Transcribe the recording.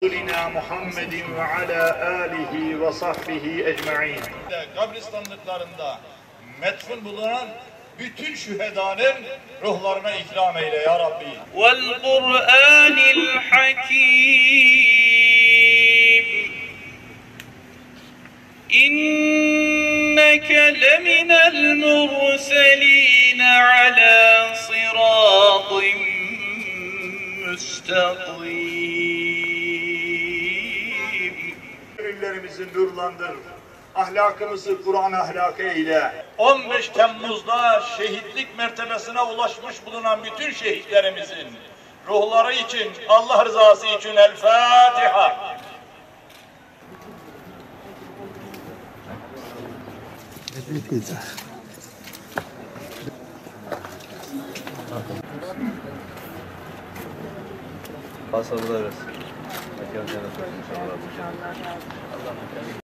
Resulina Muhammedin ve ala alihi ve sahbihi ecmaîn. Kabristanlıklarında metfun bulunan bütün şühedanın ruhlarına ikram eyle ya Rabbi. Vel Kur'anil Hakim. İnneke leminel murselin ala sıratın müstakim. Gönüllerimizi nurlandır, ahlakımızı Kur'an ahlakı eyle. 15 Temmuz'da şehitlik mertebesine ulaşmış bulunan bütün şehitlerimizin ruhları için, Allah rızası için El Fatiha. Pasabılarız.